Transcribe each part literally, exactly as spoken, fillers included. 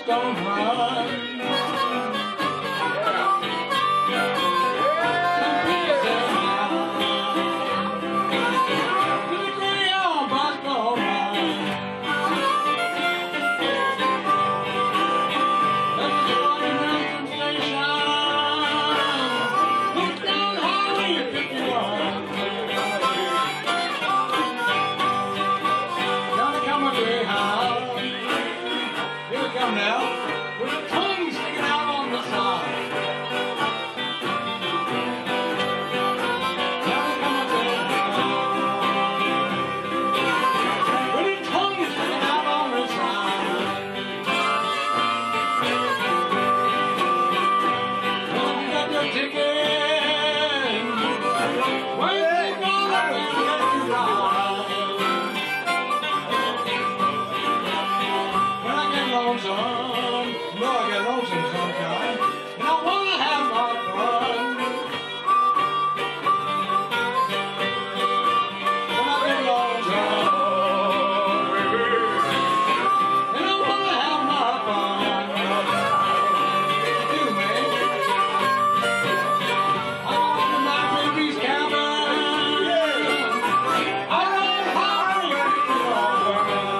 don't run. Now, with the tongue sticking out on the side. Now we come up there. With the tongue sticking out on the side. Well, you got your ticket. Where's you gonna get you ride? When I get lonesome, no, I get lonesome sometimes, and I wanna have my fun. When I get lonesome, and I wanna have my fun. Do me. I go to my baby's cabin. I know how you feel.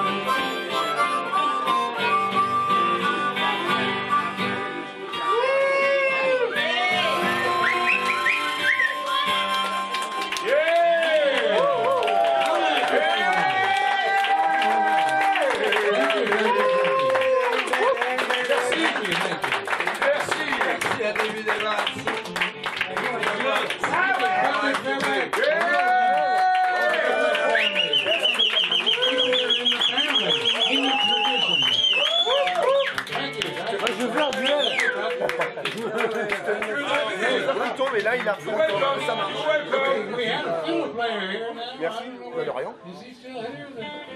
Je veux un duel. Il tombe et là il a ça marche. We had a fiddle player here. Merci, de rien.